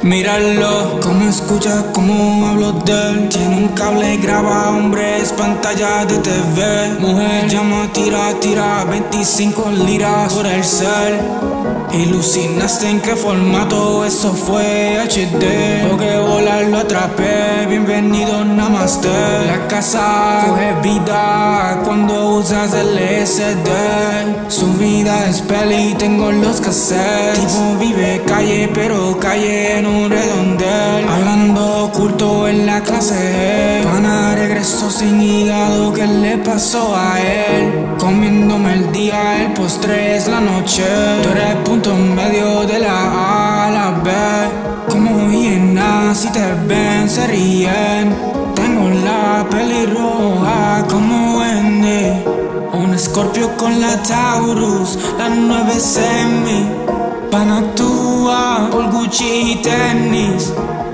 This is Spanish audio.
Míralo, cómo escucha, cómo hablo de él. Tiene un cable, graba hombres, pantalla de TV. Mujer llama, tira 25 liras por el cel. Ilusionaste en qué formato, eso fue HD. Porque volar lo atrapé, bienvenido namaste. La casa coge vida cuando usas el SD. Su vida es peli, tengo los cassettes. Tipo vive calle, pero calle en un redondel. Hablando oculto en la clase G. Pana regresó sin hígado, ¿qué le pasó a él? Comiéndome el día, el postre es la noche. Tú eres punto medio de la A a la B. Como hienas, si te ven se ríen. Tengo la pelirroja como Wendy. Un Scorpio con la Taurus, la 9 semi. Pan actúa por Gucci y tenis.